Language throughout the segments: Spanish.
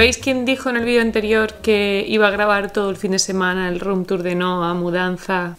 ¿Sabéis quién dijo en el vídeo anterior que iba a grabar todo el fin de semana el room tour de Noah, mudanza?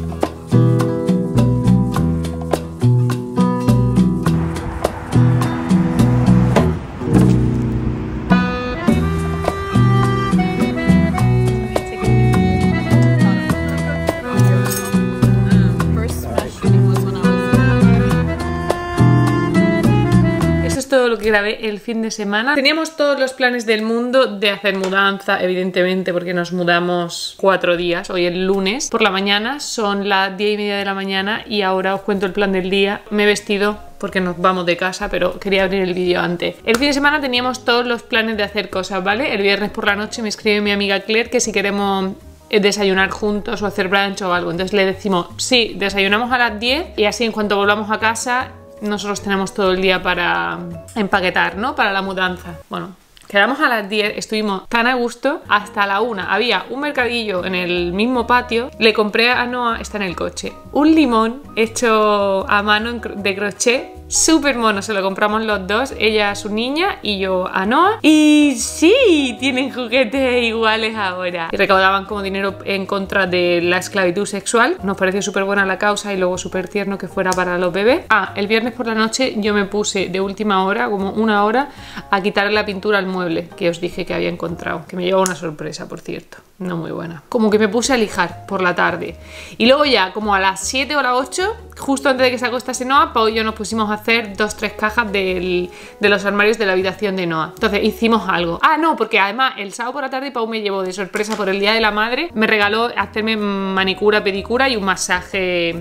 Lo que grabé el fin de semana. Teníamos todos los planes del mundo de hacer mudanza, evidentemente, porque nos mudamos 4 días. Hoy el lunes por la mañana, son las 10:30 de la mañana y ahora os cuento el plan del día. Me he vestido porque nos vamos de casa, pero quería abrir el vídeo antes. El fin de semana teníamos todos los planes de hacer cosas, ¿vale? El viernes por la noche me escribe mi amiga Claire que si queremos desayunar juntos o hacer brunch o algo. Entonces le decimos, sí, desayunamos a las 10 y así en cuanto volvamos a casa nosotros tenemos todo el día para empaquetar, ¿no? Para la mudanza. Bueno, quedamos a las 10, estuvimos tan a gusto hasta la 1. Había un mercadillo en el mismo patio. Le compré a Noah, está en el coche, un limón hecho a mano de crochet. Súper mono, se lo compramos los dos, ella a su niña y yo a Noah. Y sí, tienen juguetes iguales ahora. Y recaudaban como dinero en contra de la esclavitud sexual. Nos pareció súper buena la causa y luego súper tierno que fuera para los bebés. Ah, el viernes por la noche yo me puse de última hora, como 1 hora, a quitarle la pintura al mueble que os dije que había encontrado. Que me llevó una sorpresa, por cierto. No muy buena. Como que me puse a lijar por la tarde. Y luego ya, como a las 7 o las 8, justo antes de que se acostase Noah, Pau y yo nos pusimos a hacer 2-3 cajas de los armarios de la habitación de Noah. Entonces hicimos algo. Ah, no, porque además el sábado por la tarde Pau me llevó de sorpresa por el Día de la Madre. Me regaló hacerme manicura, pedicura y un masaje,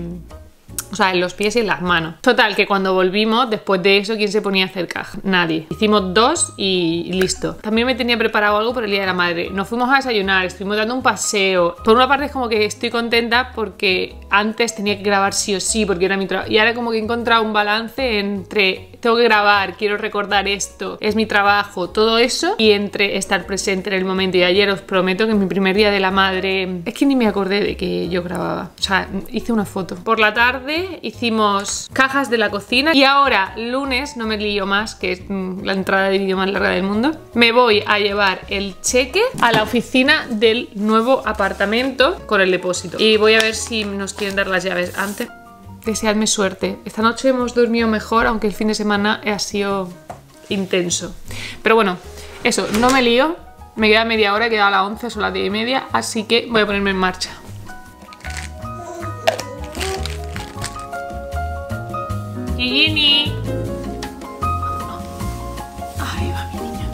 o sea, en los pies y en las manos. Total, que cuando volvimos, después de eso, ¿quién se ponía a hacer caja? Nadie. Hicimos 2 y listo. También me tenía preparado algo por el Día de la Madre. Nos fuimos a desayunar, estuvimos dando un paseo. Por una parte es como que estoy contenta porque antes tenía que grabar sí o sí, porque era mi trabajo. Y ahora como que he encontrado un balance entre tengo que grabar, quiero recordar esto, es mi trabajo, todo eso, y entre estar presente en el momento. Y ayer os prometo que en mi primer Día de la Madre, es que ni me acordé de que yo grababa. O sea, hice una foto. Por la tarde hicimos cajas de la cocina y ahora lunes, no me lío más, que es la entrada de vídeo más larga del mundo, me voy a llevar el cheque a la oficina del nuevo apartamento con el depósito y voy a ver si nos quieren dar las llaves antes. Deseadme suerte. Esta noche hemos dormido mejor, aunque el fin de semana ha sido intenso, pero bueno, eso, no me lío. Me queda media hora, queda a las 11, son las 10:30, así que voy a ponerme en marcha. Gini. Ahí va mi niña.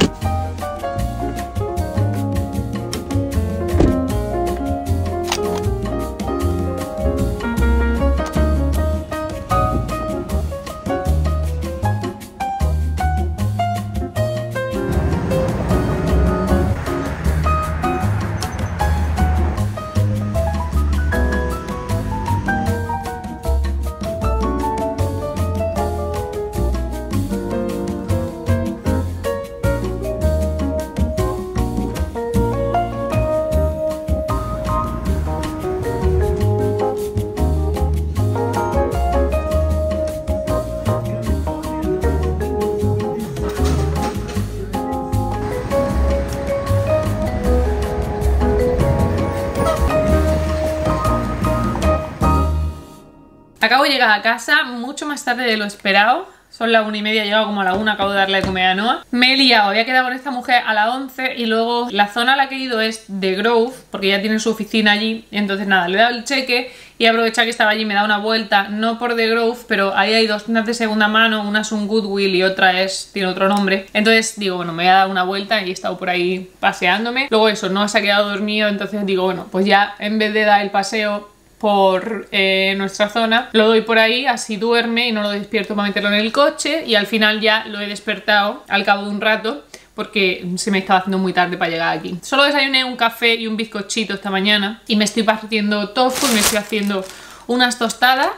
Acabo de llegar a casa mucho más tarde de lo esperado. Son las 1:30, he llegado como a la 1, acabo de darle de comer a Noah. Me he liado, había quedado con esta mujer a las 11 y luego la zona a la que he ido es de Grove, porque ya tiene su oficina allí. Entonces nada, le he dado el cheque y he aprovechado que estaba allí, me he dado una vuelta, no por The Grove, pero ahí hay 2 tiendas de segunda mano, una es un Goodwill y otra tiene otro nombre. Entonces digo, bueno, me voy a dar una vuelta y he estado por ahí paseándome. Luego eso, Noah se ha quedado dormido, entonces digo, bueno, pues ya en vez de dar el paseo por nuestra zona, lo doy por ahí, así duerme y no lo despierto para meterlo en el coche, y al final ya lo he despertado al cabo de un rato porque se me estaba haciendo muy tarde para llegar aquí. Solo desayuné un café y un bizcochito esta mañana y me estoy partiendo tofu y me estoy haciendo unas tostadas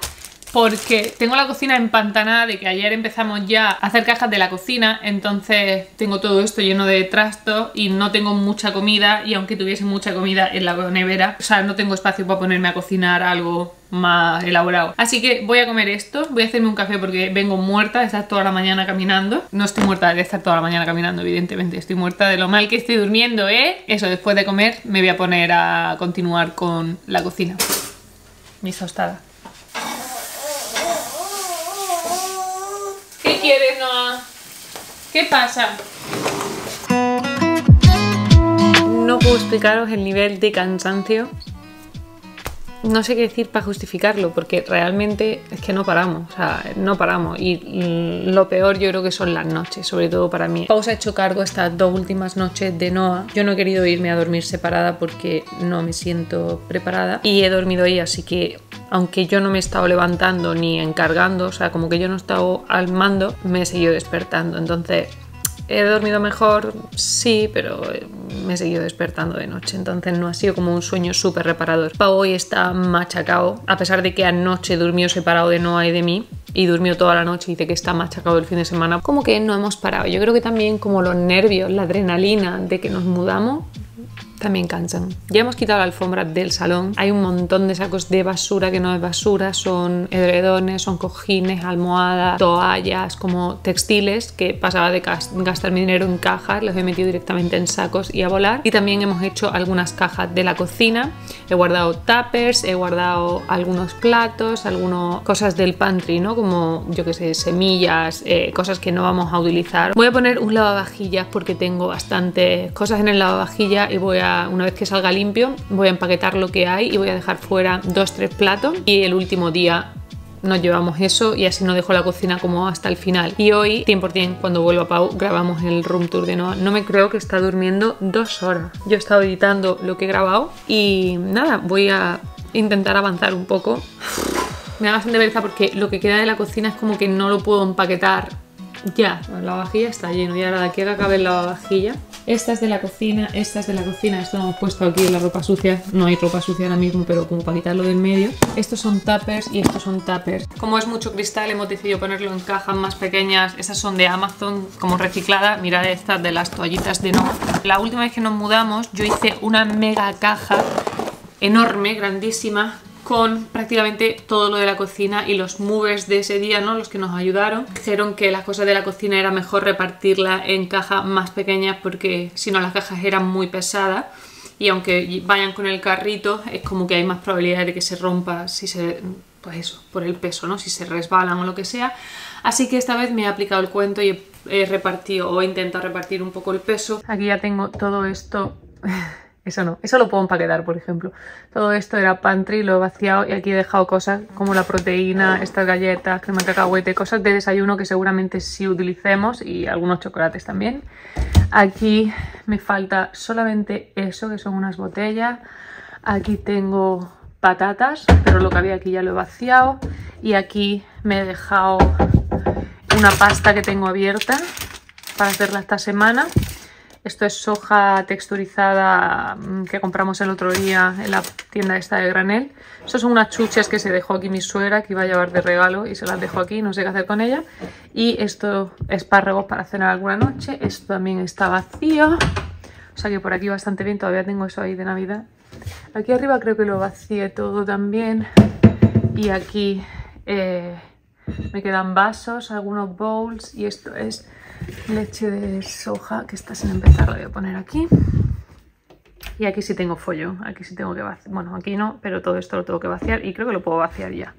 porque tengo la cocina empantanada de que ayer empezamos ya a hacer cajas de la cocina, entonces tengo todo esto lleno de trastos y no tengo mucha comida, y aunque tuviese mucha comida en la nevera, o sea, no tengo espacio para ponerme a cocinar algo más elaborado. Así que voy a comer esto, voy a hacerme un café porque vengo muerta de estar toda la mañana caminando. No estoy muerta de estar toda la mañana caminando, evidentemente, estoy muerta de lo mal que estoy durmiendo, ¿eh? Eso, después de comer me voy a poner a continuar con la cocina. Mi tostada. ¿Qué quieres, Noah? ¿Qué pasa? No puedo explicaros el nivel de cansancio. No sé qué decir para justificarlo, porque realmente es que no paramos, o sea, no paramos. Y lo peor yo creo que son las noches, sobre todo para mí. Pau se ha hecho cargo estas 2 últimas noches de Noah. Yo no he querido irme a dormir separada porque no me siento preparada. Y he dormido ahí, así que aunque yo no me he estado levantando ni encargando, o sea, como que yo no he estado al mando, me he seguido despertando. Entonces, ¿he dormido mejor? Sí, pero me he seguido despertando de noche, entonces no ha sido como un sueño súper reparador. Pau hoy está machacado, a pesar de que anoche durmió separado de Noah y de mí, y durmió toda la noche y dice que está machacado el fin de semana. Como que no hemos parado. Yo creo que también como los nervios, la adrenalina de que nos mudamos, también cansan. Ya hemos quitado la alfombra del salón. Hay un montón de sacos de basura que no es basura. Son edredones, son cojines, almohadas, toallas, como textiles, que pasaba de gastar mi dinero en cajas, los he metido directamente en sacos y a volar. Y también hemos hecho algunas cajas de la cocina. He guardado tuppers, he guardado algunos platos, algunas cosas del pantry, ¿no? Como, yo que sé, semillas, cosas que no vamos a utilizar. Voy a poner un lavavajillas porque tengo bastantes cosas en el lavavajillas, y voy a, una vez que salga limpio, voy a empaquetar lo que hay y voy a dejar fuera 2-3 platos, y el último día nos llevamos eso y así no dejo la cocina como hasta el final. Y hoy, 100%, cuando vuelva Pau, grabamos el room tour de Noah. No me creo que está durmiendo 2 horas. Yo he estado editando lo que he grabado y nada, voy a intentar avanzar un poco. Me da bastante pereza porque lo que queda de la cocina es como que no lo puedo empaquetar ya. La lavavajilla está lleno y ahora de aquí a que acabe la lavavajilla. Esta es de la cocina, esta es de la cocina. Esto lo hemos puesto aquí en la ropa sucia. No hay ropa sucia ahora mismo, pero como para quitarlo del medio. Estos son tuppers y estos son tuppers. Como es mucho cristal, hemos decidido ponerlo en cajas más pequeñas. Estas son de Amazon, como reciclada. Mirad estas de las toallitas de Noah. La última vez que nos mudamos, yo hice una mega caja enorme, grandísima, con prácticamente todo lo de la cocina, y los movers de ese día, ¿no? Los que nos ayudaron, dijeron que las cosas de la cocina era mejor repartirlas en cajas más pequeñas porque si no las cajas eran muy pesadas, y aunque vayan con el carrito es como que hay más probabilidades de que se rompa si se, pues eso, por el peso, ¿no? Si se resbalan o lo que sea. Así que esta vez me he aplicado el cuento y he repartido, o he intentado repartir un poco el peso. Aquí ya tengo todo esto. Eso no, eso lo puedo empaquetar, por ejemplo. Todo esto era pantry, lo he vaciado, y aquí he dejado cosas como la proteína, estas galletas, crema de cacahuete, cosas de desayuno que seguramente sí utilicemos, y algunos chocolates también. Aquí me falta solamente eso, que son unas botellas. Aquí tengo patatas, pero lo que había aquí ya lo he vaciado. Y aquí me he dejado una pasta que tengo abierta para hacerla esta semana. Esto es soja texturizada que compramos el otro día en la tienda esta de granel. Estos son unas chuches que se dejó aquí mi suegra, que iba a llevar de regalo, y se las dejo aquí, no sé qué hacer con ella. Y esto, espárragos para cenar alguna noche. Esto también está vacío. O sea que por aquí bastante bien, todavía tengo eso ahí de Navidad. Aquí arriba creo que lo vacié todo también. Y aquí me quedan vasos, algunos bowls, y esto es leche de soja que está sin empezar, lo voy a poner aquí. Y aquí sí tengo follo, aquí sí tengo que vaciar, bueno, aquí no, pero todo esto lo tengo que vaciar y creo que lo puedo vaciar ya.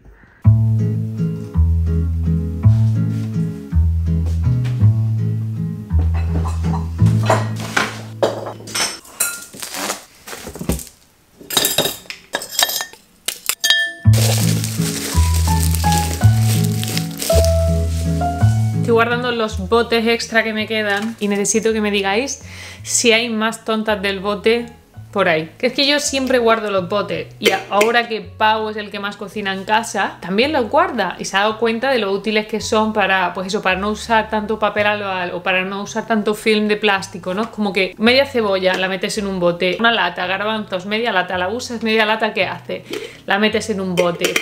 Estoy guardando los botes extra que me quedan y necesito que me digáis si hay más tontas del bote por ahí. Que es que yo siempre guardo los botes, y ahora que Pau es el que más cocina en casa, también los guarda y se ha dado cuenta de lo útiles que son para, pues eso, para no usar tanto papel albal o para no usar tanto film de plástico, ¿no? Como que media cebolla la metes en un bote, una lata, garbanzos, media lata, la usas, media lata, ¿qué hace? La metes en un bote.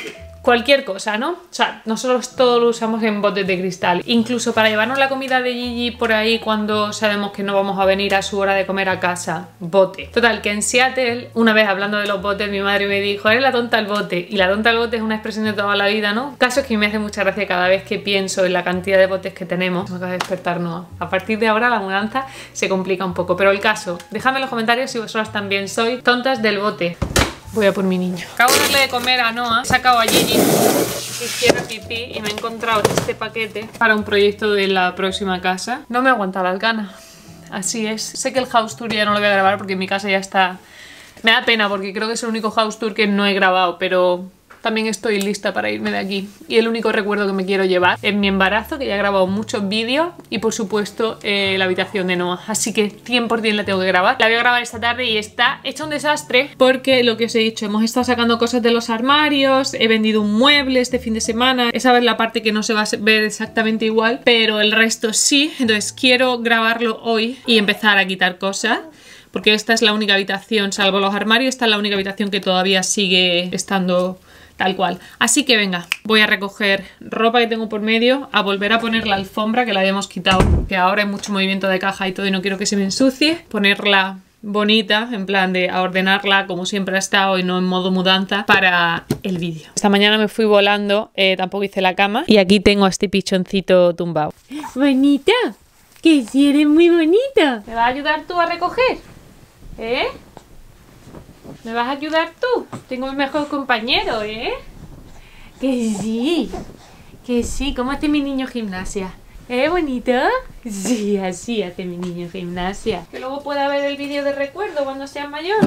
cualquier cosa, ¿no? O sea, nosotros todo lo usamos en botes de cristal. Incluso para llevarnos la comida de Gigi por ahí cuando sabemos que no vamos a venir a su hora de comer a casa. Bote. Total, que en Seattle, una vez hablando de los botes, mi madre me dijo, eres la tonta al bote. Y la tonta al bote es una expresión de toda la vida, ¿no? Caso es que me hace mucha gracia cada vez que pienso en la cantidad de botes que tenemos. Me acaba de despertar Noah. A partir de ahora la mudanza se complica un poco. Pero el caso, dejadme en los comentarios si vosotras también sois tontas del bote. Voy a por mi niño. Acabo de darle de comer a Noah, he sacado a Gigi que quiera pipí y me he encontrado este paquete para un proyecto de la próxima casa. No me aguanta las ganas, así es. Sé que el house tour ya no lo voy a grabar porque mi casa ya está... Me da pena porque creo que es el único house tour que no he grabado, pero... También estoy lista para irme de aquí. Y el único recuerdo que me quiero llevar es mi embarazo, que ya he grabado muchos vídeos. Y por supuesto la habitación de Noah. Así que 100% la tengo que grabar. La voy a grabar esta tarde y está hecho un desastre. Porque lo que os he dicho, hemos estado sacando cosas de los armarios. He vendido un mueble este fin de semana. Esa es la parte que no se va a ver exactamente igual, pero el resto sí. Entonces quiero grabarlo hoy y empezar a quitar cosas. Porque esta es la única habitación, salvo los armarios, esta es la única habitación que todavía sigue estando... tal cual. Así que venga, voy a recoger ropa que tengo por medio, a volver a poner la alfombra que la habíamos quitado, que ahora hay mucho movimiento de caja y todo y no quiero que se me ensucie. Ponerla bonita, en plan de a ordenarla como siempre ha estado y no en modo mudanza para el vídeo. Esta mañana me fui volando, tampoco hice la cama y aquí tengo a este pichoncito tumbado. Bonita, que si eres muy bonita. ¿Me vas a ayudar tú a recoger? ¿Eh? ¿Me vas a ayudar tú? Tengo el mejor compañero, ¿eh? Que sí, ¿cómo hace mi niño gimnasia? ¿Bonito? Sí, así hace mi niño gimnasia. Que luego pueda ver el vídeo de recuerdo cuando sea mayor.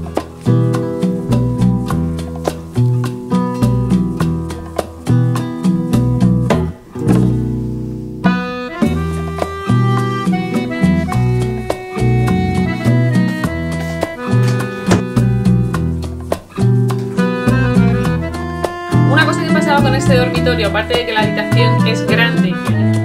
Con este dormitorio, aparte de que la habitación es grande.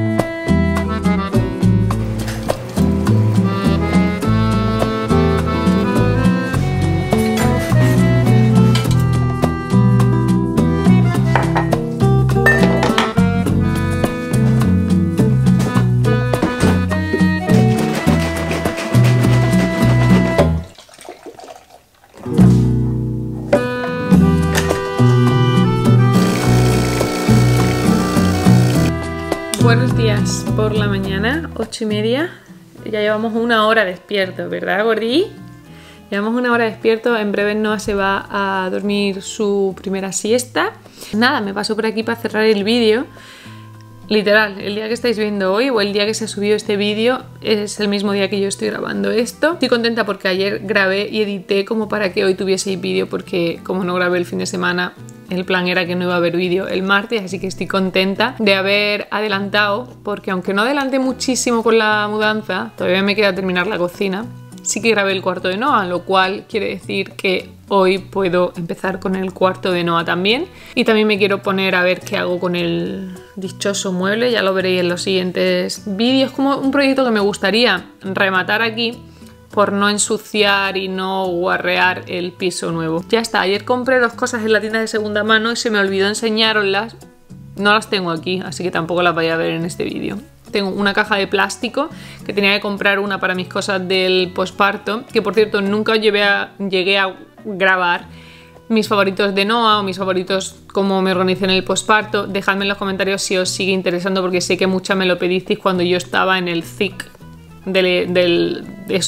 Buenos días por la mañana, 8:30. Ya llevamos una hora despiertos, ¿verdad, Gordi? Llevamos una hora despiertos. En breve Noah se va a dormir su primera siesta. Nada, me paso por aquí para cerrar el vídeo. Literal, el día que estáis viendo hoy o el día que se ha subido este vídeo es el mismo día que yo estoy grabando esto. Estoy contenta porque ayer grabé y edité como para que hoy tuvieseis vídeo, porque como no grabé el fin de semana, el plan era que no iba a haber vídeo el martes, así que estoy contenta de haber adelantado, porque aunque no adelanté muchísimo con la mudanza, todavía me queda terminar la cocina. Sí que grabé el cuarto de Noah, lo cual quiere decir que hoy puedo empezar con el cuarto de Noah también. Y también me quiero poner a ver qué hago con el dichoso mueble, ya lo veréis en los siguientes vídeos. Como un proyecto que me gustaría rematar aquí por no ensuciar y no guarrear el piso nuevo. Ya está, ayer compré 2 cosas en la tienda de segunda mano y se me olvidó enseñaroslas. No las tengo aquí, así que tampoco las vais a ver en este vídeo. Tengo una caja de plástico que tenía que comprar una para mis cosas del posparto, que por cierto nunca llegué a grabar mis favoritos de Noah o mis favoritos como me organicé en el posparto. Dejadme en los comentarios si os sigue interesando, porque sé que muchas me lo pedisteis cuando yo estaba en el thick el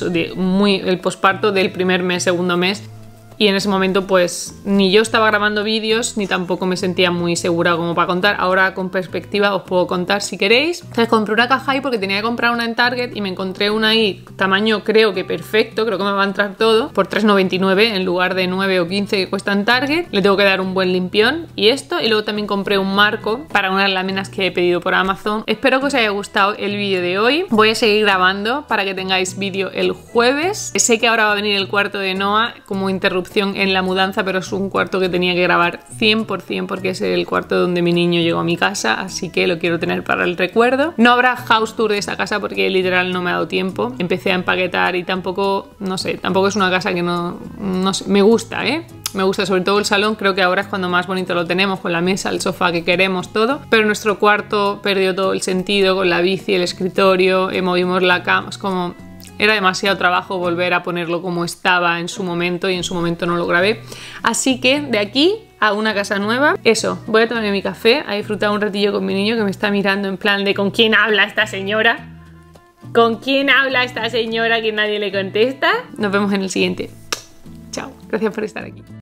posparto del primer mes, segundo mes. Y en ese momento pues ni yo estaba grabando vídeos ni tampoco me sentía muy segura como para contar. Ahora con perspectiva os puedo contar si queréis. Entonces compré una caja ahí porque tenía que comprar una en Target y me encontré una ahí tamaño creo que perfecto, creo que me va a entrar todo, por 3,99 en lugar de 9 o 15 que cuesta en Target. Le tengo que dar un buen limpión y esto, y luego también compré un marco para unas láminas que he pedido por Amazon. Espero que os haya gustado el vídeo de hoy. Voy a seguir grabando para que tengáis vídeo el jueves. Sé que ahora va a venir el cuarto de Noah como interrupción en la mudanza, pero es un cuarto que tenía que grabar 100% porque es el cuarto donde mi niño llegó a mi casa, así que lo quiero tener para el recuerdo. No habrá house tour de esta casa porque literal no me ha dado tiempo. Empecé a empaquetar y tampoco, no sé, tampoco es una casa que no sé, me gusta, Me gusta sobre todo el salón, creo que ahora es cuando más bonito lo tenemos, con la mesa, el sofá que queremos, todo. Pero nuestro cuarto perdió todo el sentido con la bici, el escritorio, movimos la cama, es como... Era demasiado trabajo volver a ponerlo como estaba en su momento y en su momento no lo grabé. Así que de aquí a una casa nueva, eso, voy a tomarme mi café, a disfrutar un ratillo con mi niño que me está mirando en plan de ¿con quién habla esta señora? ¿Con quién habla esta señora que nadie le contesta? Nos vemos en el siguiente. Chao, gracias por estar aquí.